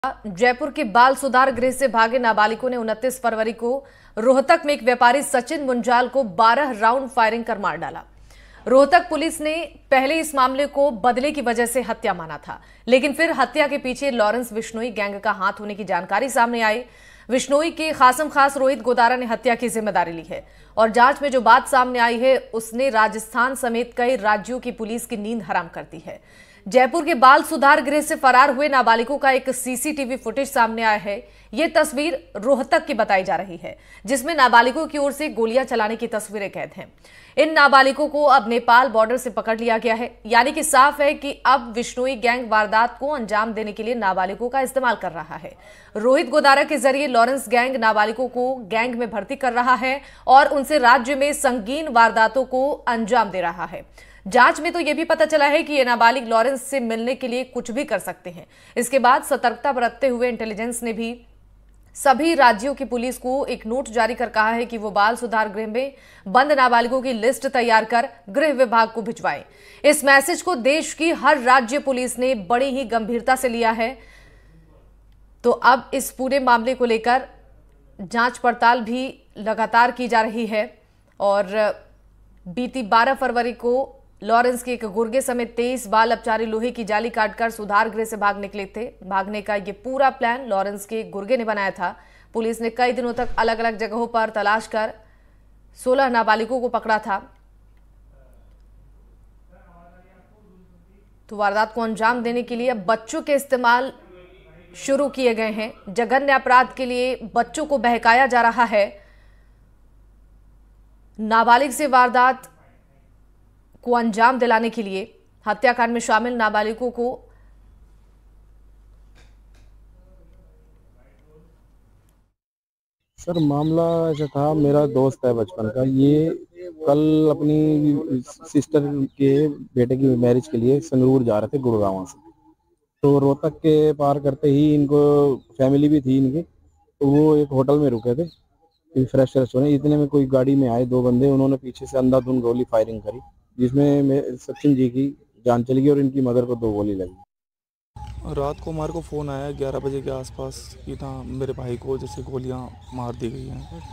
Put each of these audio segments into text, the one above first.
जयपुर के बाल सुधार गृह से भागे नाबालिगों ने 29 फरवरी को रोहतक में एक व्यापारी सचिन मुंजाल को 12 राउंड फायरिंग कर मार डाला। रोहतक पुलिस ने पहले इस मामले को बदले की वजह से हत्या माना था, लेकिन फिर हत्या के पीछे लॉरेंस बिश्नोई गैंग का हाथ होने की जानकारी सामने आई। बिश्नोई के खासम खास रोहित गोदारा ने हत्या की जिम्मेदारी ली है और जांच में जो बात सामने आई है उसने राजस्थान समेत कई राज्यों की पुलिस की नींद हराम कर दी है। जयपुर के बाल सुधार गृह से फरार हुए नाबालिगों का एक सीसीटीवी फुटेज सामने आया है। यह तस्वीर रोहतक की बताई जा रही है, जिसमें नाबालिगों की ओर से गोलियां चलाने की तस्वीरें कैद हैं। इन नाबालिगों को अब नेपाल बॉर्डर से पकड़ लिया गया है, यानी कि साफ है कि अब बिश्नोई गैंग वारदात को अंजाम देने के लिए नाबालिगों का इस्तेमाल कर रहा है। रोहित गोदारा के जरिए लॉरेंस गैंग नाबालिगों को गैंग में भर्ती कर रहा है और उनसे राज्य में संगीन वारदातों को अंजाम दे रहा है। जांच में तो यह भी पता चला है कि ये नाबालिग लॉरेंस से मिलने के लिए कुछ भी कर सकते हैं। इसके बाद सतर्कता बरतते हुए इंटेलिजेंस ने भी सभी राज्यों की पुलिस को एक नोट जारी कर कहा है कि वो बाल सुधार गृह में बंद नाबालिगों की लिस्ट तैयार कर गृह विभाग को भिजवाएं। इस मैसेज को देश की हर राज्य पुलिस ने बड़ी ही गंभीरता से लिया है। तो अब इस पूरे मामले को लेकर जांच पड़ताल भी लगातार की जा रही है और बीती 12 फरवरी को लॉरेंस के एक गुर्गे समेत 23 बाल अपचारी लोहे की जाली काटकर सुधार गृह से भाग निकले थे। भागने का ये पूरा प्लान लॉरेंस के गुर्गे ने बनाया था। पुलिस ने कई दिनों तक अलग अलग जगहों पर तलाश कर 16 नाबालिगों को पकड़ा था। तो वारदात को अंजाम देने के लिए बच्चों के इस्तेमाल शुरू किए गए हैं। जघन्य अपराध के लिए बच्चों को बहकाया जा रहा है। नाबालिग से वारदात को अंजाम दिलाने के लिए हत्याकांड में शामिल नाबालिगों को सर मामला ऐसा था, मेरा दोस्त है बचपन का। ये कल अपनी सिस्टर के बेटे की मैरिज के लिए संगरूर जा रहे थे गुड़गांव से। तो रोहतक के पार करते ही इनको फैमिली भी थी इनकी, तो वो एक होटल में रुके थे फ्रेश फ्रेश होने। इतने में कोई गाड़ी में आए 2 बंदे, उन्होंने पीछे से अंधाधुंध गोली फायरिंग करी, जिसमें सचिन जी की जान चली गई और इनकी मदर को 2 गोली लगी। रात को हमारे को फ़ोन आया 11 बजे के आसपास कि था मेरे भाई को जैसे गोलियां मार दी गई हैं।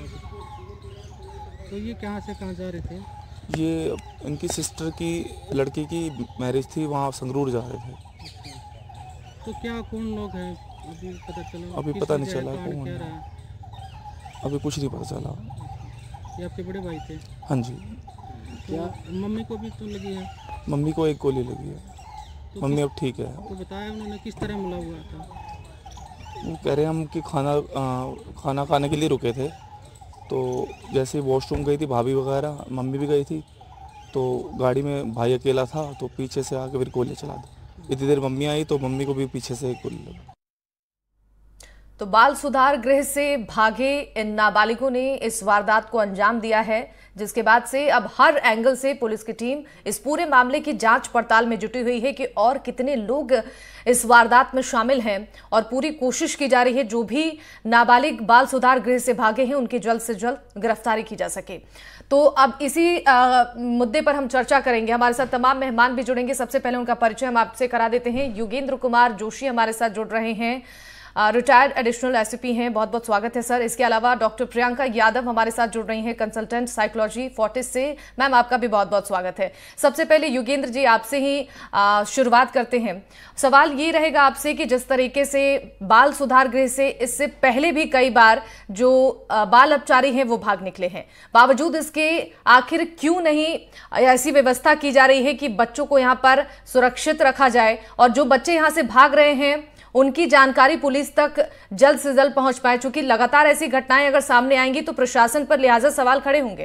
तो ये कहाँ से कहाँ जा रहे थे? ये इनकी सिस्टर की लड़की की मैरिज थी, वहाँ संगरूर जा रहे थे। तो क्या कौन लोग हैं अभी पता चला? अभी पता नहीं चला कौन है, है, अभी कुछ नहीं पता चला। ये आपके बड़े भाई थे? हाँ जी। क्या मम्मी को भी तो लगी है? मम्मी को 1 गोली लगी है। तो मम्मी अब ठीक है। तो बताया उन्होंने किस तरह मिला हुआ था? वो कह रहे हैं हम कि खाना खाने के लिए रुके थे, तो जैसे वॉशरूम गई थी भाभी वगैरह, मम्मी भी गई थी, तो गाड़ी में भाई अकेला था, तो पीछे से आके फिर गोली चला दी। इतनी देर मम्मी आई तो मम्मी को भी पीछे से 1 गोली लगी। तो बाल सुधार गृह से भागे इन नाबालिगों ने इस वारदात को अंजाम दिया है, जिसके बाद से अब हर एंगल से पुलिस की टीम इस पूरे मामले की जांच पड़ताल में जुटी हुई है कि और कितने लोग इस वारदात में शामिल हैं और पूरी कोशिश की जा रही है जो भी नाबालिग बाल सुधार गृह से भागे हैं उनकी जल्द से जल्द गिरफ्तारी की जा सके। तो अब इसी मुद्दे पर हम चर्चा करेंगे। हमारे साथ तमाम मेहमान भी जुड़ेंगे। सबसे पहले उनका परिचय हम आपसे करा देते हैं। योगेंद्र कुमार जोशी हमारे साथ जुड़ रहे हैं, रिटायर्ड एडिशनल एसपी हैं, बहुत बहुत स्वागत है सर। इसके अलावा डॉक्टर प्रियंका यादव हमारे साथ जुड़ रही हैं, कंसल्टेंट साइकोलॉजी फोर्टिस से। मैम आपका भी बहुत बहुत स्वागत है। सबसे पहले योगेंद्र जी आपसे ही शुरुआत करते हैं। सवाल ये रहेगा आपसे कि जिस तरीके से बाल सुधार गृह से इससे पहले भी कई बार जो बाल अपचारी हैं वो भाग निकले हैं, बावजूद इसके आखिर क्यों नहीं ऐसी व्यवस्था की जा रही है कि बच्चों को यहाँ पर सुरक्षित रखा जाए और जो बच्चे यहाँ से भाग रहे हैं उनकी जानकारी पुलिस तक जल्द से जल्द पहुंच पाए? चूंकि लगातार ऐसी घटनाएं अगर सामने आएंगी तो प्रशासन पर लिहाजा सवाल खड़े होंगे।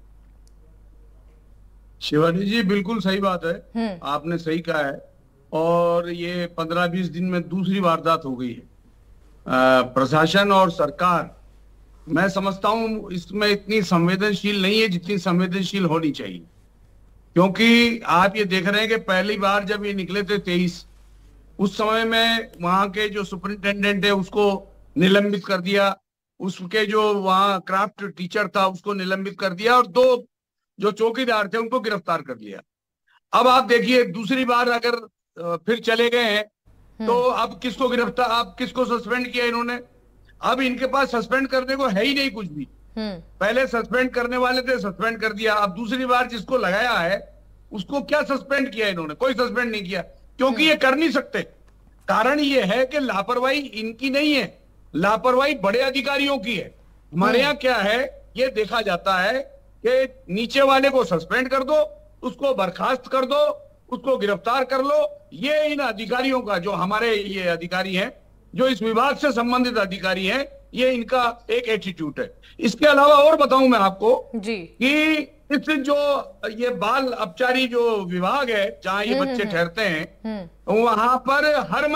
शिवानी जी बिल्कुल सही बात है, आपने सही कहा है। और ये 15-20 दिन में दूसरी वारदात हो गई है। प्रशासन और सरकार, मैं समझता हूं इसमें इतनी संवेदनशील नहीं है जितनी संवेदनशील होनी चाहिए। क्योंकि आप ये देख रहे हैं कि पहली बार जब ये निकले थे 23, उस समय में वहां के जो सुपरिंटेंडेंट है उसको निलंबित कर दिया, उसके जो वहां क्राफ्ट टीचर था उसको निलंबित कर दिया और 2 जो चौकीदार थे उनको गिरफ्तार कर लिया। अब आप देखिए दूसरी बार अगर फिर चले गए हैं तो अब किसको गिरफ्तार, अब किसको सस्पेंड किया इन्होंने? अब इनके पास सस्पेंड करने को है ही नहीं कुछ भी। पहले सस्पेंड करने वाले थे, सस्पेंड कर दिया। अब दूसरी बार जिसको लगाया है उसको क्या सस्पेंड किया इन्होंने? कोई सस्पेंड नहीं किया, क्योंकि ये कर नहीं सकते। कारण ये है कि लापरवाही इनकी नहीं है, लापरवाही बड़े अधिकारियों की है। हमारे यहाँ क्या है, ये देखा जाता है कि नीचे वाले को सस्पेंड कर दो, उसको बर्खास्त कर दो, उसको गिरफ्तार कर लो। ये इन अधिकारियों का, जो हमारे ये अधिकारी हैं, जो इस विभाग से संबंधित अधिकारी हैं, ये इनका एक एटीट्यूड है। इसके अलावा और बताऊं मैं आपको जी कि इस जो ये बाल अपचारी जो विभाग है, जहां ये बच्चे ठहरते हैं, वहां पर हर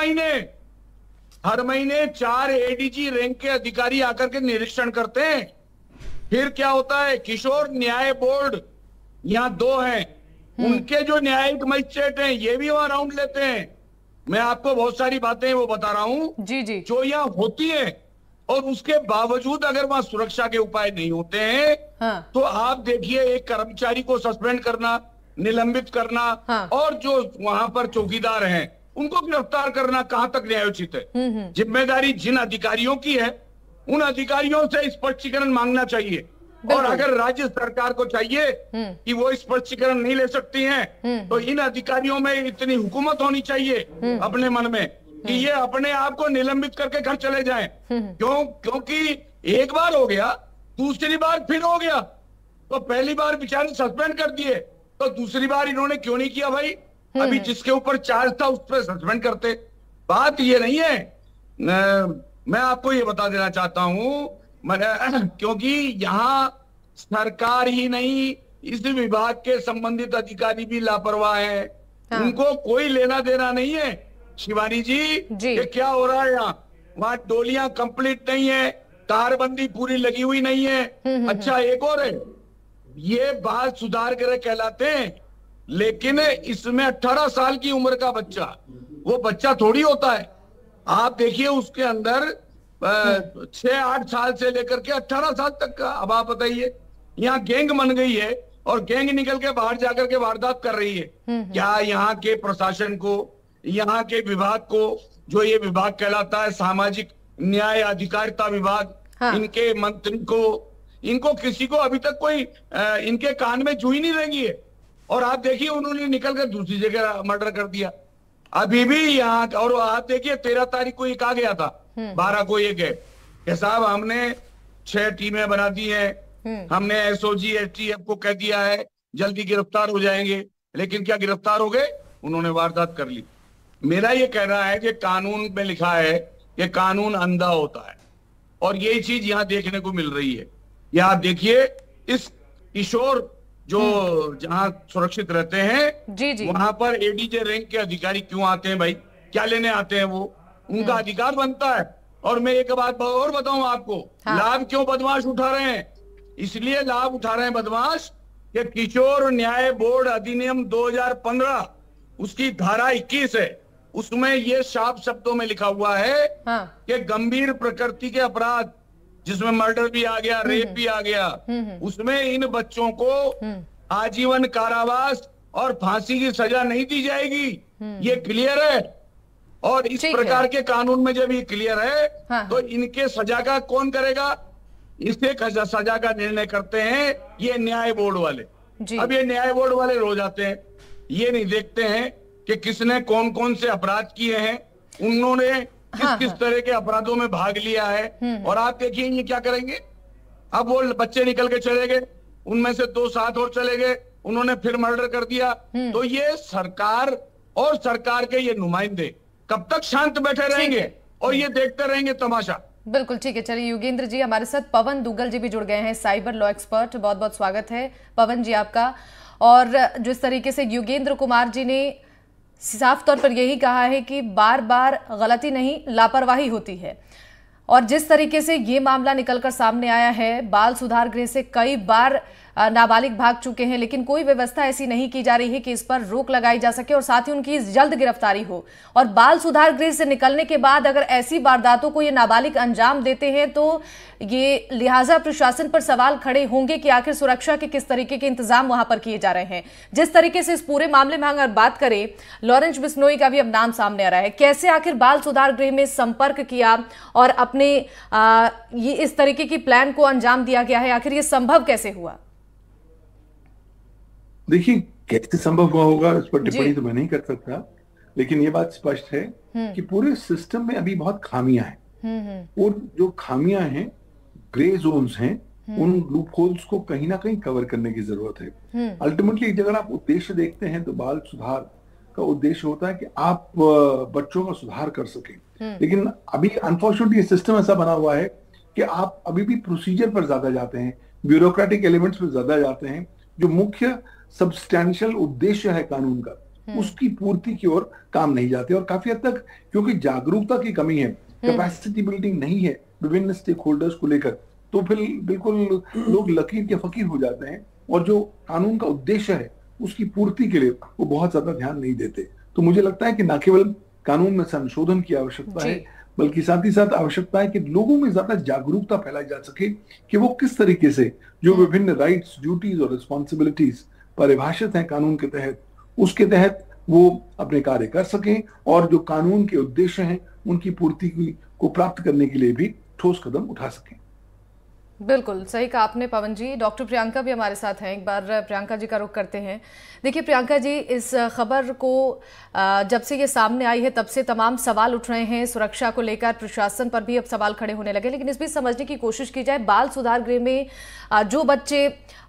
महीने 4 एडीजी रैंक के अधिकारी आकर के निरीक्षण करते हैं। फिर क्या होता है, किशोर न्याय बोर्ड यहाँ 2 हैं, उनके जो न्यायिक मजिस्ट्रेट हैं ये भी वहां राउंड लेते हैं। मैं आपको बहुत सारी बातें वो बता रहा हूं जी जी जो यहाँ होती है, और उसके बावजूद अगर वहां सुरक्षा के उपाय नहीं होते हैं, हाँ। तो आप देखिए एक कर्मचारी को सस्पेंड करना, निलंबित करना, हाँ। और जो वहां पर चौकीदार हैं उनको गिरफ्तार करना कहां तक न्यायोचित है? जिम्मेदारी जिन अधिकारियों की है, उन अधिकारियों से स्पष्टीकरण मांगना चाहिए। और अगर राज्य सरकार को चाहिए कि वो स्पष्टीकरण नहीं ले सकती हैं, तो इन अधिकारियों में इतनी हुकूमत होनी चाहिए अपने मन में कि ये अपने आप को निलंबित करके घर चले जाएं। क्योंकि एक बार हो गया, दूसरी बार फिर हो गया, तो पहली बार बेचारे सस्पेंड कर दिए, तो दूसरी बार इन्होंने क्यों नहीं किया भाई? अभी जिसके ऊपर चार्ज था उस पर सस्पेंड करते। बात ये नहीं है। मैं आपको ये बता देना चाहता हूं, क्योंकि यहाँ सरकार ही नहीं, इस विभाग के संबंधित अधिकारी भी लापरवाह हैं। हाँ। उनको कोई लेना देना नहीं है शिवानी जी ये क्या हो रहा है यहाँ। वहाँ डोलियां कंप्लीट नहीं है, कारबंदी पूरी लगी हुई नहीं है। अच्छा एक और है, ये बाल सुधार गृह कहलाते हैं, लेकिन इसमें 18 साल की उम्र का बच्चा, वो बच्चा थोड़ी होता है। आप देखिए उसके अंदर 6-8 साल से लेकर के 18 साल तक का। अब आप बताइए, यहाँ गैंग बन गई है और गैंग निकल के बाहर जाकर के वारदात कर रही है। क्या यहाँ के प्रशासन को, यहाँ के विभाग को, जो ये विभाग कहलाता है सामाजिक न्याय अधिकारिता विभाग, हाँ। इनके मंत्री को, इनको किसी को अभी तक कोई इनके कान में जूही नहीं लगी है। और आप देखिए उन्होंने निकल कर दूसरी जगह मर्डर कर दिया अभी भी यहाँ। और आप देखिए 13 तारीख को एक आ गया था, 12 को एक है कि साहब हमने 6 टीमें बना दी हैं, हमने एसओजी एसटीएफ को कह दिया है जल्दी गिरफ्तार हो जाएंगे। लेकिन क्या गिरफ्तार हो गए? उन्होंने वारदात कर ली। मेरा ये कहना है कि कानून में लिखा है कि कानून अंधा होता है, और यही चीज यहाँ देखने को मिल रही है। यहाँ देखिए इस किशोर जो जहाँ सुरक्षित रहते हैं जी। वहां पर एडीजे रैंक के अधिकारी क्यों आते हैं भाई? क्या लेने आते हैं? वो उनका अधिकार बनता है। और मैं एक बात और बताऊं आपको, हाँ। लाभ क्यों बदमाश उठा रहे हैं? इसलिए लाभ उठा रहे हैं बदमाश कि किशोर न्याय बोर्ड अधिनियम 2015 उसकी धारा 21 है, उसमें ये साफ शब्दों में लिखा हुआ है हाँ। कि गंभीर प्रकृति के अपराध, जिसमें मर्डर भी आ गया, रेप भी आ गया, उसमें इन बच्चों को आजीवन कारावास और फांसी की सजा नहीं दी जाएगी। ये क्लियर है। और इस प्रकार के कानून में जब ये क्लियर है हाँ। तो इनके सजा का कौन करेगा? इसके सजा का निर्णय करते हैं ये न्याय बोर्ड वाले। अब ये न्याय बोर्ड वाले रोज आते हैं, ये नहीं देखते हैं कि किसने कौन कौन से अपराध किए हैं, उन्होंने किस तरह के अपराधों में भाग लिया है। और आप देखिए ये क्या करेंगे, अब वो बच्चे निकल के चले गए, उनमें से 2 साथ और चले गए, उन्होंने फिर मर्डर कर दिया। तो ये सरकार और सरकार के ये नुमाइंदे कब तक शांत बैठे रहेंगे और ये देखते रहेंगे तमाशा? बिल्कुल ठीक है। चलिए युगेंद्र जी, हमारे साथ पवन दुग्गल जी भी जुड़ गए हैं, साइबर लॉ एक्सपर्ट। बहुत बहुत स्वागत है पवन जी आपका। और जिस तरीके से युगेंद्र कुमार जी ने साफ तौर पर यही कहा है कि बार बार गलती नहीं, लापरवाही होती है, और जिस तरीके से ये मामला निकलकर सामने आया है, बाल सुधार गृह से कई बार नाबालिग भाग चुके हैं, लेकिन कोई व्यवस्था ऐसी नहीं की जा रही है कि इस पर रोक लगाई जा सके और साथ ही उनकी जल्द गिरफ्तारी हो। और बाल सुधार गृह से निकलने के बाद अगर ऐसी वारदातों को ये नाबालिग अंजाम देते हैं तो ये लिहाजा प्रशासन पर सवाल खड़े होंगे कि आखिर सुरक्षा के किस तरीके के इंतजाम वहां पर किए जा रहे हैं। जिस तरीके से इस पूरे मामले में अगर बात करें, लॉरेंस बिश्नोई का भी अब नाम सामने आ रहा है, कैसे आखिर बाल सुधार गृह में संपर्क किया और अपने ये इस तरीके की प्लान को अंजाम दिया गया है, आखिर ये संभव कैसे हुआ? देखिए, कैसे संभव हुआ होगा इस पर टिप्पणी तो मैं नहीं कर सकता, लेकिन ये बात स्पष्ट है कि पूरे सिस्टम में अभी बहुत खामियां हैं और जो खामियां हैं, ग्रे जोन्स हैं, उन लूप होल्स को कहीं ना कहीं कवर करने की जरूरत है। अल्टीमेटली अगर आप उद्देश्य देखते हैं तो बाल सुधार का उद्देश्य होता है कि आप बच्चों का सुधार कर सकें, लेकिन अभी अनफॉर्चुनेटली सिस्टम ऐसा बना हुआ है कि आप अभी भी प्रोसीजर पर ज्यादा जाते हैं, ब्यूरोक्रेटिक एलिमेंट्स पर ज्यादा जाते हैं। जो मुख्य सब्सटैंशियल उद्देश्य है कानून का, उसकी पूर्ति की ओर काम नहीं जाते। और काफी हद तक क्योंकि जागरूकता की कमी है, कैपेसिटी बिल्डिंग नहीं है विभिन्न स्टेक होल्डर्स को लेकर, तो फिर बिल्कुल लोग लकीर के फकीर हो जाते हैं और जो कानून का उद्देश्य है उसकी पूर्ति के लिए वो बहुत ज्यादा ध्यान नहीं देते। तो मुझे लगता है कि न केवल कानून में संशोधन की आवश्यकता है, बल्कि साथ ही साथ आवश्यकता है कि लोगों में ज्यादा जागरूकता फैलाई जा सके कि वो किस तरीके से जो विभिन्न राइट्स, ड्यूटीज और रिस्पॉन्सिबिलिटीज परिभाषित हैं कानून के तहत, उसके तहत वो अपने कार्य कर सकें और जो कानून के उद्देश्य हैं उनकी पूर्ति को प्राप्त करने के लिए भी ठोस कदम उठा सकें। बिल्कुल सही कहा आपने पवन जी। डॉक्टर प्रियंका भी हमारे साथ हैं, एक बार प्रियंका जी का रुख करते हैं। देखिए प्रियंका जी, इस खबर को जब से ये सामने आई है तब से तमाम सवाल उठ रहे हैं, सुरक्षा को लेकर प्रशासन पर भी अब सवाल खड़े होने लगे। लेकिन इस बीच समझने की कोशिश की जाए, बाल सुधार गृह में जो बच्चे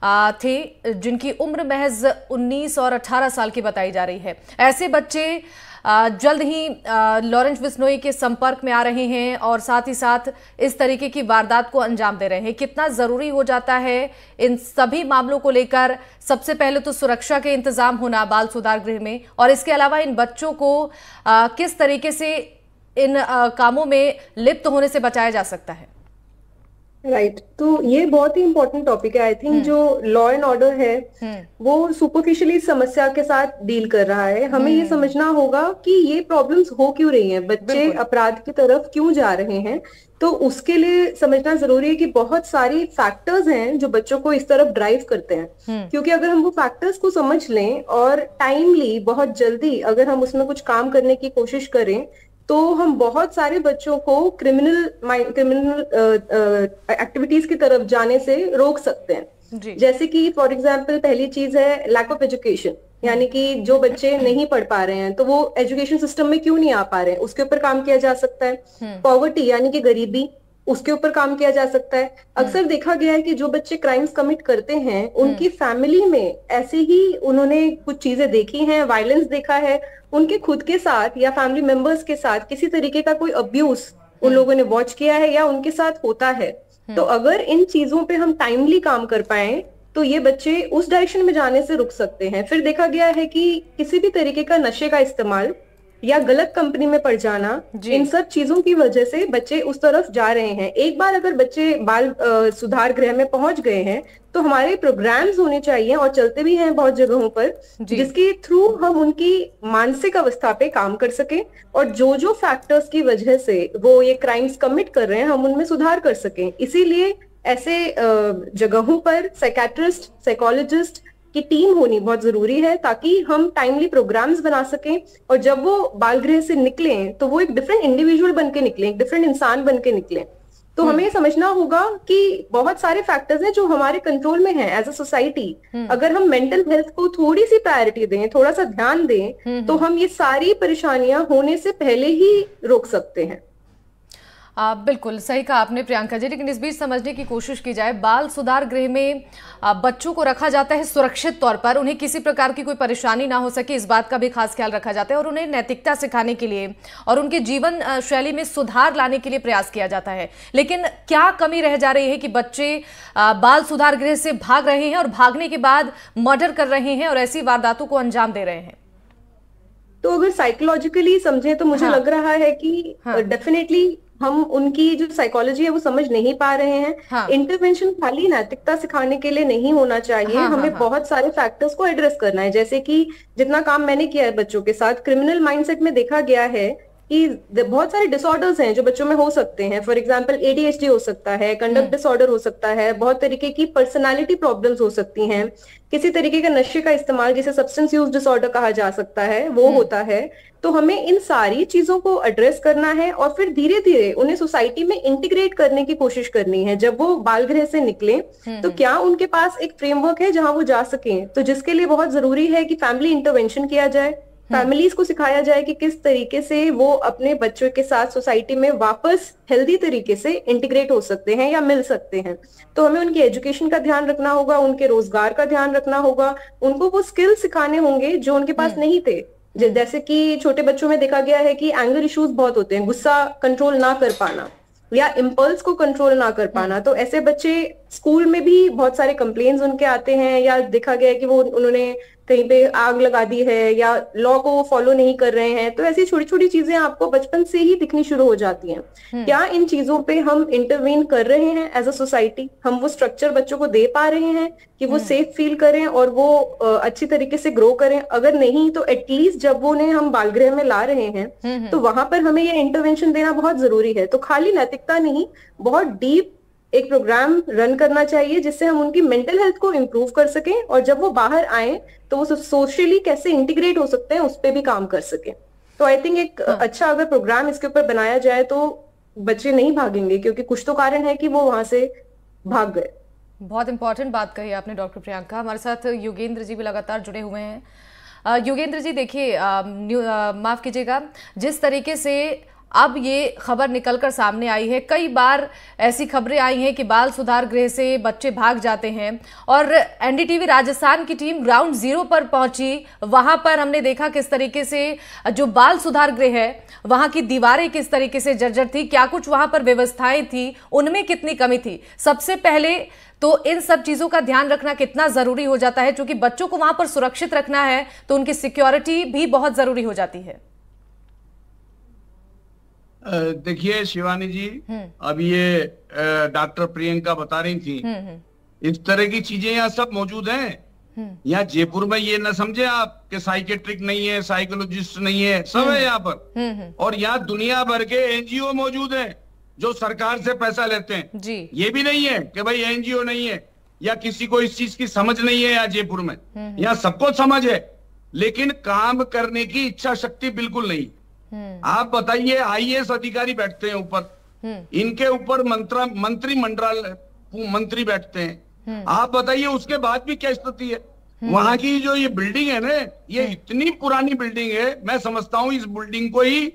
थे जिनकी उम्र महज 19 और 18 साल की बताई जा रही है, ऐसे बच्चे जल्द ही लॉरेंस बिश्नोई के संपर्क में आ रहे हैं और साथ ही साथ इस तरीके की वारदात को अंजाम दे रहे हैं। कितना जरूरी हो जाता है इन सभी मामलों को लेकर, सबसे पहले तो सुरक्षा के इंतजाम होना बाल सुधार गृह में, और इसके अलावा इन बच्चों को किस तरीके से इन कामों में लिप्त होने से बचाया जा सकता है? राइट तो ये बहुत ही इम्पोर्टेंट टॉपिक है। आई थिंक जो लॉ एंड ऑर्डर है वो सुपरफिशियली समस्या के साथ डील कर रहा है। हमें ये समझना होगा कि ये प्रॉब्लम्स हो क्यों रही हैं, बच्चे अपराध की तरफ क्यों जा रहे हैं। तो उसके लिए समझना जरूरी है कि बहुत सारी फैक्टर्स हैं जो बच्चों को इस तरफ ड्राइव करते हैं। क्योंकि अगर हम वो फैक्टर्स को समझ लें और टाइमली, बहुत जल्दी अगर हम उसमें कुछ काम करने की कोशिश करें तो हम बहुत सारे बच्चों को क्रिमिनल एक्टिविटीज की तरफ जाने से रोक सकते हैं। जैसे कि फॉर एग्जांपल पहली चीज है लैक ऑफ एजुकेशन, यानी कि जो बच्चे नहीं पढ़ पा रहे हैं तो वो एजुकेशन सिस्टम में क्यों नहीं आ पा रहे हैं, उसके ऊपर काम किया जा सकता है। पॉवर्टी यानी कि गरीबी, उसके ऊपर काम किया जा सकता है। अक्सर देखा गया है कि जो बच्चे क्राइम्स कमिट करते हैं उनकी फैमिली में ऐसे ही उन्होंने कुछ चीजें देखी हैं, वायलेंस देखा है, उनके खुद के साथ या फैमिली मेंबर्स के साथ किसी तरीके का कोई अब्यूज उन लोगों ने वॉच किया है या उनके साथ होता है। तो अगर इन चीजों पे हम टाइमली काम कर पाए तो ये बच्चे उस डायरेक्शन में जाने से रुक सकते हैं। फिर देखा गया है कि किसी भी तरीके का नशे का इस्तेमाल या गलत कंपनी में पड़ जाना, इन सब चीजों की वजह से बच्चे उस तरफ जा रहे हैं। एक बार अगर बच्चे बाल सुधार गृह में पहुंच गए हैं तो हमारे प्रोग्राम्स होने चाहिए और चलते भी हैं बहुत जगहों पर, जिसके थ्रू हम उनकी मानसिक अवस्था पे काम कर सकें और जो जो फैक्टर्स की वजह से वो ये क्राइम्स कमिट कर रहे हैं हम उनमें सुधार कर सकें। इसीलिए ऐसे जगहों पर साइकियाट्रिस्ट, साइकोलॉजिस्ट की टीम होनी बहुत जरूरी है ताकि हम टाइमली प्रोग्राम्स बना सकें और जब वो बाल गृह से निकलें तो वो एक डिफरेंट इंडिविजुअल बन के निकलें, एक डिफरेंट इंसान बन के निकलें। तो हमें समझना होगा कि बहुत सारे फैक्टर्स हैं जो हमारे कंट्रोल में हैं एज अ सोसाइटी। अगर हम मेंटल हेल्थ को थोड़ी सी प्रायोरिटी दें, थोड़ा सा ध्यान दें, तो हम ये सारी परेशानियां होने से पहले ही रोक सकते हैं। बिल्कुल सही कहा आपने प्रियंका जी। लेकिन इस बीच समझने की कोशिश की जाए, बाल सुधार गृह में बच्चों को रखा जाता है सुरक्षित तौर पर, उन्हें किसी प्रकार की कोई परेशानी ना हो सके इस बात का भी खास ख्याल रखा जाता है और उन्हें नैतिकता सिखाने के लिए और उनके जीवन शैली में सुधार लाने के लिए प्रयास किया जाता है। लेकिन क्या कमी रह जा रही है कि बच्चे बाल सुधार गृह से भाग रहे हैं और भागने के बाद मर्डर कर रहे हैं और ऐसी वारदातों को अंजाम दे रहे हैं? तो अगर साइकोलॉजिकली समझे तो मुझे लग रहा है कि डेफिनेटली हम उनकी जो साइकोलॉजी है वो समझ नहीं पा रहे हैं। हाँ। इंटरवेंशन खाली नैतिकता सिखाने के लिए नहीं होना चाहिए। हाँ, हमें हाँ। बहुत सारे फैक्टर्स को एड्रेस करना है, जैसे कि जितना काम मैंने किया है बच्चों के साथ, क्रिमिनल माइंडसेट में देखा गया है कि बहुत सारे डिसऑर्डर्स हैं जो बच्चों में हो सकते हैं। फॉर एग्जांपल ADHD हो सकता है, कंडक्ट डिसऑर्डर हो सकता है, बहुत तरीके की पर्सनालिटी प्रॉब्लम्स हो सकती हैं, किसी तरीके का नशे का इस्तेमाल जिसे सब्सटेंस यूज डिसऑर्डर कहा जा सकता है वो होता है। तो हमें इन सारी चीजों को एड्रेस करना है और फिर धीरे धीरे उन्हें सोसाइटी में इंटीग्रेट करने की कोशिश करनी है। जब वो बाल गृह से निकले तो क्या उनके पास एक फ्रेमवर्क है जहां वो जा सकें, तो जिसके लिए बहुत जरूरी है कि फैमिली इंटरवेंशन किया जाए, फैमिलीज को सिखाया जाए कि किस तरीके से वो अपने बच्चों के साथ सोसाइटी में वापस हेल्दी तरीके से इंटीग्रेट हो सकते हैं या मिल सकते हैं। तो हमें उनकी एजुकेशन का ध्यान रखना होगा, उनके रोजगार का ध्यान रखना होगा, उनको वो स्किल सिखाने होंगे जो उनके पास नहीं थे। जैसे कि छोटे बच्चों में देखा गया है कि एंगर इश्यूज बहुत होते हैं, गुस्सा कंट्रोल ना कर पाना या इम्पल्स को कंट्रोल ना कर पाना। तो ऐसे बच्चे स्कूल में भी बहुत सारे कंप्लेन्स उनके आते हैं, या देखा गया है कि वो उन्होंने कहीं पे आग लगा दी है या लॉ को वो फॉलो नहीं कर रहे हैं। तो ऐसी छोटी छोटी चीजें आपको बचपन से ही दिखनी शुरू हो जाती हैं। क्या इन चीजों पे हम इंटरवीन कर रहे हैं एज अ सोसाइटी? हम वो स्ट्रक्चर बच्चों को दे पा रहे हैं कि वो सेफ फील करें और वो अच्छी तरीके से ग्रो करें? अगर नहीं तो एटलीस्ट जब वो उन्हें हम बाल गृह में ला रहे हैं तो वहां पर हमें ये इंटरवेंशन देना बहुत जरूरी है। तो खाली नैतिकता नहीं, बहुत डीप एक प्रोग्राम रन करना चाहिए जिससे हम उनकी मेंटल हेल्थ को इम्प्रूव कर सकें, और जब वो बाहर आए तो वो सोशली कैसे इंटीग्रेट हो सकते हैं उस पर भी काम कर सकें। तो आई थिंक एक अच्छा अगर प्रोग्राम इसके ऊपर बनाया जाए तो बच्चे नहीं भागेंगे, क्योंकि कुछ तो कारण है कि वो वहां से भाग गए। बहुत इंपॉर्टेंट बात कही आपने डॉक्टर प्रियंका। हमारे साथ योगेंद्र जी भी लगातार जुड़े हुए हैं। योगेंद्र जी देखिए, माफ कीजिएगा, जिस तरीके से अब ये खबर निकलकर सामने आई है, कई बार ऐसी खबरें आई हैं कि बाल सुधार गृह से बच्चे भाग जाते हैं और NDTV राजस्थान की टीम ग्राउंड जीरो पर पहुंची। वहां पर हमने देखा किस तरीके से जो बाल सुधार गृह है वहां की दीवारें किस तरीके से जर्जर थी, क्या कुछ वहां पर व्यवस्थाएं थी, उनमें कितनी कमी थी। सबसे पहले तो इन सब चीजों का ध्यान रखना कितना जरूरी हो जाता है, क्योंकि बच्चों को वहां पर सुरक्षित रखना है तो उनकी सिक्योरिटी भी बहुत जरूरी हो जाती है। देखिए शिवानी जी, अब ये डॉक्टर प्रियंका बता रही थी, इस तरह की चीजें यहाँ सब मौजूद हैं। यहाँ जयपुर में ये न समझे आप कि साइकेट्रिक नहीं है, साइकोलॉजिस्ट नहीं है, सब है यहाँ पर। और यहाँ दुनिया भर के NGO मौजूद हैं जो सरकार से पैसा लेते हैं जी। ये भी नहीं है कि भाई NGO नहीं है या किसी को इस चीज की समझ नहीं है। यहाँ जयपुर में यहाँ सबको समझ है, लेकिन काम करने की इच्छा शक्ति बिल्कुल नहीं। आप बताइए, IAS अधिकारी बैठते हैं ऊपर, इनके ऊपर मंत्रिमंडल मंत्री बैठते हैं। आप बताइए उसके बाद भी क्या स्थिति है। वहां की जो ये बिल्डिंग है ना, ये इतनी पुरानी बिल्डिंग है, मैं समझता हूँ इस बिल्डिंग को ही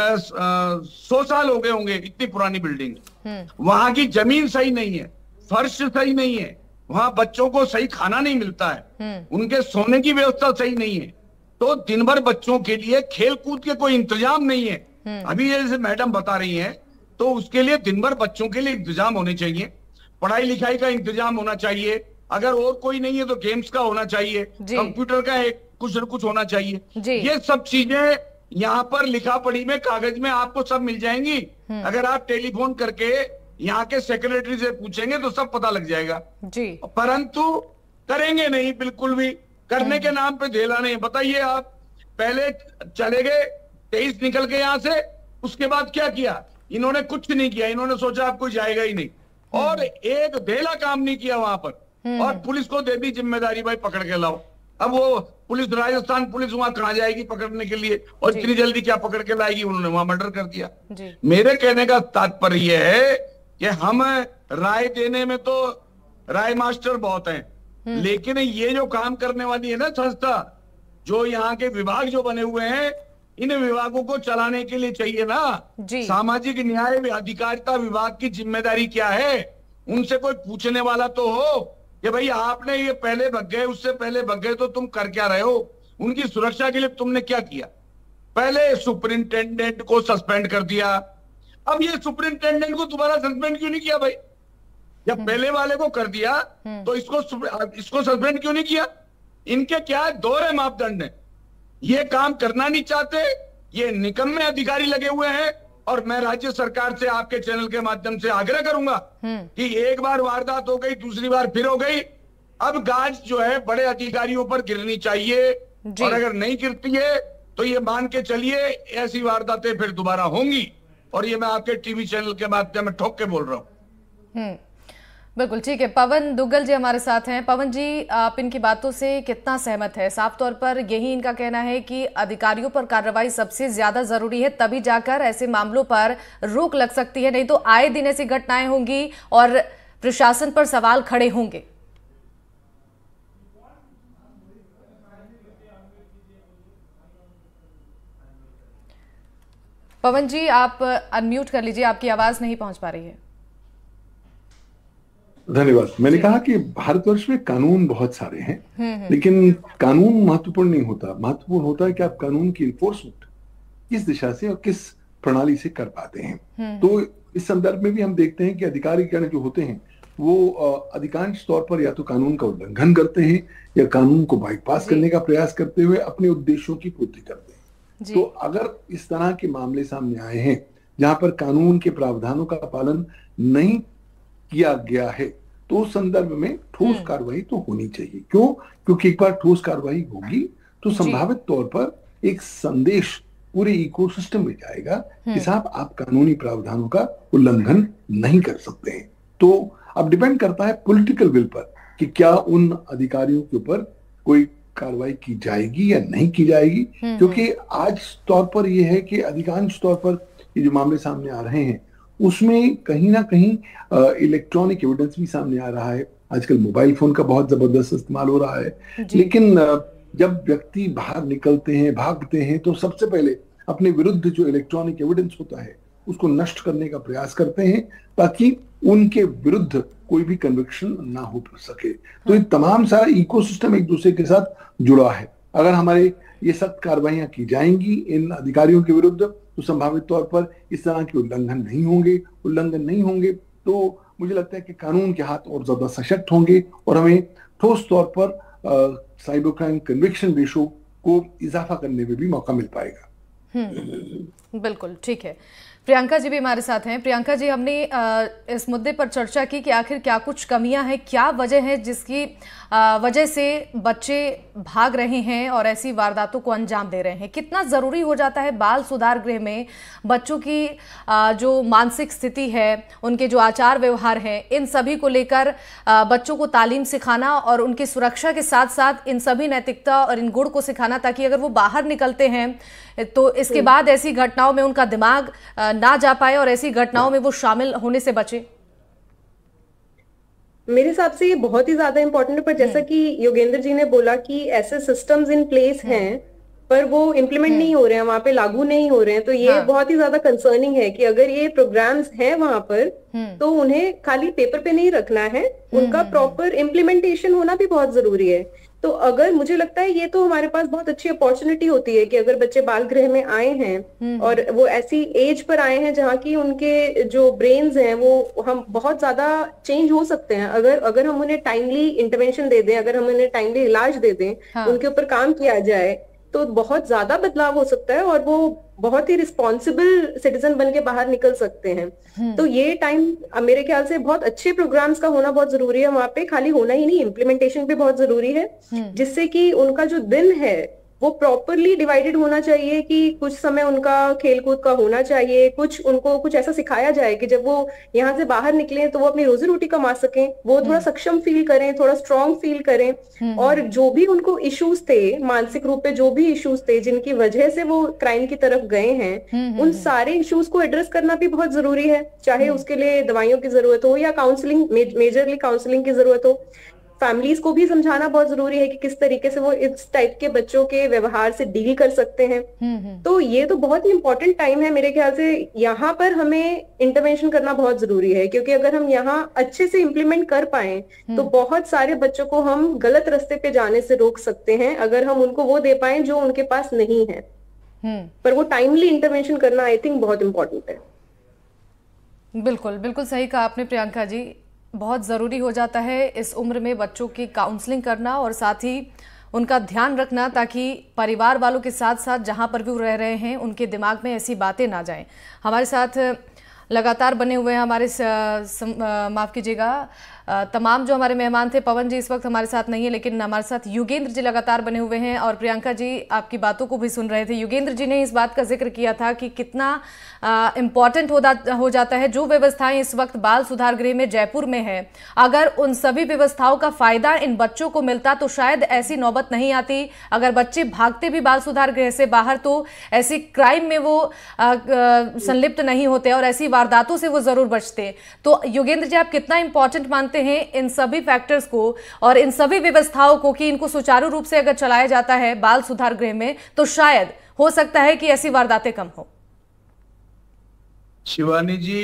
100 साल हो गए होंगे, इतनी पुरानी बिल्डिंग। वहां की जमीन सही नहीं है, फर्श सही नहीं है, वहां बच्चों को सही खाना नहीं मिलता है, उनके सोने की व्यवस्था सही नहीं है, तो दिन भर बच्चों के लिए खेल कूद के कोई इंतजाम नहीं है। अभी जैसे मैडम बता रही हैं, तो उसके लिए दिन भर बच्चों के लिए इंतजाम होने चाहिए, पढ़ाई लिखाई का इंतजाम होना चाहिए, अगर और कोई नहीं है तो गेम्स का होना चाहिए, कंप्यूटर का एक कुछ न कुछ होना चाहिए। ये सब चीजें यहाँ पर लिखा पढ़ी में कागज में आपको सब मिल जाएंगी। अगर आप टेलीफोन करके यहाँ के सेक्रेटरी से पूछेंगे तो सब पता लग जाएगा जी। परंतु करेंगे नहीं, बिल्कुल भी करने के नाम पे ढेला नहीं। बताइए आप, पहले चले गए 23 निकल के यहाँ से, उसके बाद क्या किया? इन्होंने कुछ नहीं किया, इन्होंने सोचा आप कोई जाएगा ही नहीं, और एक ढेला काम नहीं किया वहां पर, और पुलिस को दे दी जिम्मेदारी, भाई पकड़ के लाओ। अब वो पुलिस, राजस्थान पुलिस वहां कहाँ जाएगी पकड़ने के लिए, और इतनी जल्दी क्या पकड़ के लाएगी? उन्होंने वहां मर्डर कर दिया। मेरे कहने का तात्पर्य है कि हम राय देने में तो राय मास्टर बहुत हैं, लेकिन ये जो काम करने वाली है ना संस्था, जो यहाँ के विभाग जो बने हुए हैं, इन विभागों को चलाने के लिए चाहिए ना सामाजिक न्याय अधिकारिता विभाग की जिम्मेदारी क्या है? उनसे कोई पूछने वाला तो हो कि भाई आपने ये पहले भग गए, उससे पहले भग गए, तो तुम कर क्या रहे हो? उनकी सुरक्षा के लिए तुमने क्या किया? पहले सुपरिंटेंडेंट को सस्पेंड कर दिया, अब ये सुपरिंटेंडेंट को दोबारा सस्पेंड क्यों नहीं किया भाई? जब पहले वाले को कर दिया तो इसको सस्पेंड क्यों नहीं किया? इनके क्या दोहरे मापदंड है, ये काम करना नहीं चाहते, ये निकम्मे अधिकारी लगे हुए हैं, और मैं राज्य सरकार से आपके चैनल के माध्यम से आग्रह करूंगा कि एक बार वारदात हो गई, दूसरी बार फिर हो गई, अब गाज जो है बड़े अधिकारियों पर गिरनी चाहिए, और अगर नहीं गिरती है तो ये मान के चलिए ऐसी वारदातें फिर दोबारा होंगी, और ये मैं आपके टीवी चैनल के माध्यम में ठोक के बोल रहा हूँ। बिल्कुल ठीक है। पवन दुग्गल जी हमारे साथ हैं। पवन जी, आप इनकी बातों से कितना सहमत है? साफ तौर पर यही इनका कहना है कि अधिकारियों पर कार्रवाई सबसे ज्यादा जरूरी है, तभी जाकर ऐसे मामलों पर रोक लग सकती है, नहीं तो आए दिन ऐसी घटनाएं होंगी और प्रशासन पर सवाल खड़े होंगे। पवन जी, आप अनम्यूट कर लीजिए, आपकी आवाज नहीं पहुंच पा रही है। धन्यवाद। मैंने कहा कि भारतवर्ष में कानून बहुत सारे हैं, लेकिन कानून महत्वपूर्ण नहीं होता। महत्वपूर्ण होता है कि आप कानून की इन्फोर्समेंट किस दिशा से और किस प्रणाली से कर पाते हैं। तो इस संदर्भ में भी हम देखते हैं कि अधिकारीगण जो होते हैं वो अधिकांश तौर पर या तो कानून का उल्लंघन करते हैं या कानून को बाईपास करने का प्रयास करते हुए अपने उद्देश्यों की पूर्ति करते हैं। तो अगर इस तरह के मामले सामने आए हैं जहां पर कानून के प्रावधानों का पालन नहीं किया गया है, तो उस संदर्भ में ठोस कार्रवाई तो होनी चाहिए। क्यों? क्योंकि एक बार ठोस कार्रवाई होगी तो संभावित तौर पर एक संदेश पूरे इकोसिस्टम में जाएगा कि साहब आप कानूनी प्रावधानों का उल्लंघन नहीं कर सकते हैं। तो अब डिपेंड करता है पॉलिटिकल विल पर कि क्या उन अधिकारियों के ऊपर कोई कार्रवाई की जाएगी या नहीं की जाएगी। क्योंकि आज तौर पर यह है कि अधिकांश तौर पर ये जो मामले सामने आ रहे हैं उसमें कहीं ना कहीं इलेक्ट्रॉनिक एविडेंस भी सामने आ रहा है। आजकल मोबाइल फोन का बहुत जबरदस्त इस्तेमाल हो रहा है, लेकिन जब व्यक्ति बाहर निकलते हैं, भागते हैं, तो सबसे पहले अपने विरुद्ध जो इलेक्ट्रॉनिक एविडेंस होता है उसको नष्ट करने का प्रयास करते हैं ताकि उनके विरुद्ध कोई भी कन्विक्शन ना हो सके। तो ये तमाम सारा इकोसिस्टम एक दूसरे के साथ जुड़ा है। अगर हमारे ये सख्त कार्रवाइयां की जाएंगी इन अधिकारियों के विरुद्ध तो संभावित तौर पर इस तरह के उल्लंघन नहीं होंगे तो मुझे लगता है कि कानून के हाथ और ज्यादा सशक्त होंगे और हमें ठोस तौर पर साइबर क्राइम कन्विक्शन रेशो को इजाफा करने में भी मौका मिल पाएगा। बिल्कुल ठीक है। प्रियंका जी भी हमारे साथ हैं। प्रियंका जी, हमने इस मुद्दे पर चर्चा की कि आखिर क्या कुछ कमियां हैं, क्या वजह है जिसकी वजह से बच्चे भाग रहे हैं और ऐसी वारदातों को अंजाम दे रहे हैं। कितना ज़रूरी हो जाता है बाल सुधार गृह में बच्चों की जो मानसिक स्थिति है, उनके जो आचार व्यवहार हैं, इन सभी को लेकर बच्चों को तालीम सिखाना और उनकी सुरक्षा के साथ साथ इन सभी नैतिकता और इन गुण को सिखाना, ताकि अगर वो बाहर निकलते हैं तो इसके बाद ऐसी घटनाओं में उनका दिमाग ना जा पाए और ऐसी घटनाओं में वो शामिल होने से बचे। मेरे हिसाब से ये बहुत ही ज्यादा इम्पोर्टेंट है। पर जैसा कि योगेंद्र जी ने बोला कि ऐसे सिस्टम्स इन प्लेस हैं पर वो इम्प्लीमेंट नहीं हो रहे हैं, वहां पे लागू नहीं हो रहे हैं, तो ये बहुत ही ज्यादा कंसर्निंग है कि अगर ये प्रोग्राम्स हैं वहां पर तो उन्हें खाली पेपर पे नहीं रखना है, उनका प्रॉपर इम्प्लीमेंटेशन होना भी बहुत जरूरी है। तो अगर मुझे लगता है ये तो हमारे पास बहुत अच्छी अपॉर्चुनिटी होती है कि अगर बच्चे बाल गृह में आए हैं और वो ऐसी एज पर आए हैं जहाँ की उनके जो ब्रेन्स हैं वो हम बहुत ज्यादा चेंज हो सकते हैं अगर हम उन्हें टाइमली इंटरवेंशन दे दें, अगर हम उन्हें टाइमली इलाज दे दें, उनके ऊपर काम किया जाए तो बहुत ज्यादा बदलाव हो सकता है और वो बहुत ही रिस्पॉन्सिबल सिटीजन बन के बाहर निकल सकते हैं। तो ये टाइम मेरे ख्याल से बहुत अच्छे प्रोग्राम्स का होना बहुत जरूरी है वहां पे, खाली होना ही नहीं, इम्प्लीमेंटेशन भी बहुत जरूरी है, जिससे कि उनका जो दिन है वो प्रॉपरली डिवाइडेड होना चाहिए कि कुछ समय उनका खेलकूद का होना चाहिए, उनको कुछ ऐसा सिखाया जाए कि जब वो यहाँ से बाहर निकले तो वो अपनी रोजी रोटी कमा सकें, वो थोड़ा सक्षम फील करें, थोड़ा स्ट्रांग फील करें। और जो भी उनको इश्यूज थे, मानसिक रूप पे जो भी इश्यूज थे जिनकी वजह से वो क्राइम की तरफ गए हैं, उन सारे इश्यूज को एड्रेस करना भी बहुत जरूरी है, चाहे उसके लिए दवाइयों की जरूरत हो या काउंसलिंग, मेजरली काउंसलिंग की जरूरत हो। फैमिलीज को भी समझाना बहुत जरूरी है कि किस तरीके से वो इस टाइप के बच्चों के व्यवहार से डील कर सकते हैं। तो ये तो बहुत ही इंपॉर्टेंट टाइम है मेरे ख्याल से, यहाँ पर हमें इंटरवेंशन करना बहुत जरूरी है, क्योंकि अगर हम यहाँ अच्छे से इम्प्लीमेंट कर पाए तो बहुत सारे बच्चों को हम गलत रास्ते पे जाने से रोक सकते हैं, अगर हम उनको वो दे पाए जो उनके पास नहीं है। पर वो टाइमली इंटरवेंशन करना आई थिंक बहुत इंपॉर्टेंट है। बिल्कुल बिल्कुल सही कहा आपने प्रियंका जी, बहुत ज़रूरी हो जाता है इस उम्र में बच्चों की काउंसलिंग करना और साथ ही उनका ध्यान रखना, ताकि परिवार वालों के साथ साथ जहां पर भी वो रह रहे हैं उनके दिमाग में ऐसी बातें ना जाएं। हमारे साथ लगातार बने हुए हैं हमारे माफ़ कीजिएगा तमाम जो हमारे मेहमान थे। पवन जी इस वक्त हमारे साथ नहीं है, लेकिन हमारे साथ युगेंद्र जी लगातार बने हुए हैं और प्रियंका जी आपकी बातों को भी सुन रहे थे। युगेंद्र जी ने इस बात का जिक्र किया था कि कितना इम्पॉर्टेंट हो जाता है जो व्यवस्थाएं इस वक्त बाल सुधार गृह में जयपुर में है, अगर उन सभी व्यवस्थाओं का फायदा इन बच्चों को मिलता तो शायद ऐसी नौबत नहीं आती। अगर बच्चे भागते भी बाल सुधार गृह से बाहर तो ऐसी क्राइम में वो संलिप्त नहीं होते और ऐसी वारदातों से वो जरूर बचते। तो युगेंद्र जी, आप कितना इंपॉर्टेंट मानते हैं इन सभी फैक्टर्स को और इन सभी व्यवस्थाओं को कि इनको सुचारू रूप से अगर चलाया जाता है बाल सुधार गृह में तो शायद हो सकता है कि ऐसी वारदातें कम हो? शिवानी जी,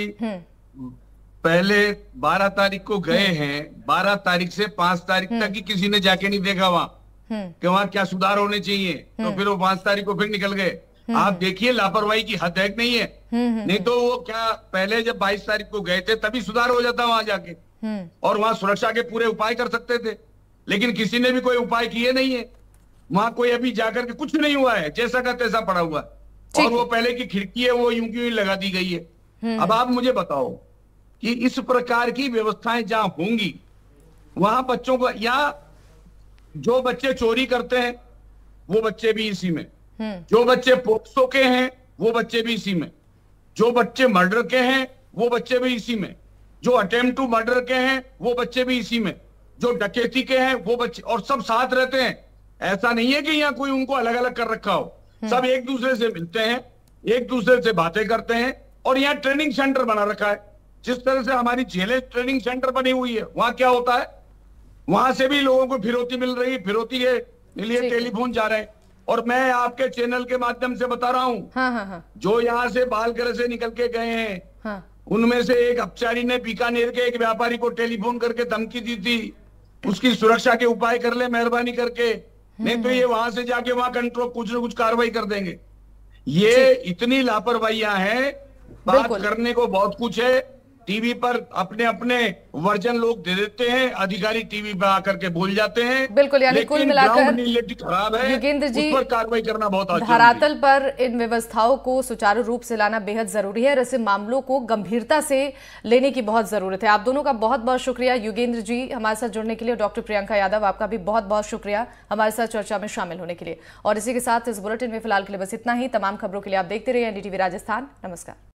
पहले 12 तारीख को गए हैं, 12 तारीख से 5 तारीख तक ही किसी ने जाके नहीं देखा वहां कि वहां क्या सुधार होने चाहिए, तो फिर वो 5 तारीख को फिर निकल गए। आप देखिए लापरवाही की हद है नहीं है। नहीं तो वो क्या पहले जब 22 तारीख को गए थे तभी सुधार हो जाता वहां जाके और वहां सुरक्षा के पूरे उपाय कर सकते थे, लेकिन किसी ने भी कोई उपाय किए नहीं है। वहां कोई अभी जाकर के कुछ नहीं हुआ है, जैसा का तैसा पड़ा हुआ है और वो पहले की खिड़की है वो यूं की लगा दी गई है। अब आप मुझे बताओ कि इस प्रकार की व्यवस्थाएं जहां होंगी वहां बच्चों को, या जो बच्चे चोरी करते हैं वो बच्चे भी इसी में, जो बच्चे पोक्सो के हैं वो बच्चे भी इसी में, जो बच्चे मर्डर के हैं वो बच्चे भी इसी में, जो अटेम्प्ट टू मर्डर के हैं वो बच्चे भी इसी में, जो डकैती के हैं वो बच्चे, और सब साथ रहते हैं। ऐसा नहीं है कि यहाँ कोई उनको अलग अलग कर रखा हो, सब एक दूसरे से मिलते हैं, एक दूसरे से बातें करते हैं और यहाँ ट्रेनिंग सेंटर बना रखा है। जिस तरह से हमारी जेलें ट्रेनिंग सेंटर बनी हुई है, वहां क्या होता है, वहां से भी लोगों को फिरौती मिल रही है, फिरौती के लिए टेलीफोन जा रहे हैं। और मैं आपके चैनल के माध्यम से बता रहा हूँ, जो यहाँ से बाल गृह से निकल के गए हैं उनमें से एक अपचारी ने बीकानेर के एक व्यापारी को टेलीफोन करके धमकी दी थी, उसकी सुरक्षा के उपाय कर ले मेहरबानी करके, नहीं तो ये वहां से जाके वहां कंट्रोल कुछ न कुछ कार्रवाई कर देंगे। ये इतनी लापरवाहियां हैं, बात करने को बहुत कुछ है, टीवी पर अपने अपने वर्जन लोग दे देते हैं, अधिकारी टीवी पर आकर के बोल जाते हैं। बिल्कुल, यानी कुल मिलाकर खराब है, युगेंद्र जी, उस पर कार्रवाई करना बहुत धरातल पर इन व्यवस्थाओं को सुचारू रूप से लाना बेहद जरूरी है और ऐसे मामलों को गंभीरता से लेने की बहुत जरूरत है। आप दोनों का बहुत बहुत शुक्रिया युगेंद्र जी हमारे साथ जुड़ने के लिए। डॉक्टर प्रियंका यादव, आपका भी बहुत बहुत शुक्रिया हमारे साथ चर्चा में शामिल होने के लिए। और इसी के साथ इस बुलेटिन में फिलहाल के लिए बस इतना ही। तमाम खबरों के लिए आप देखते रहिए NDTV राजस्थान। नमस्कार।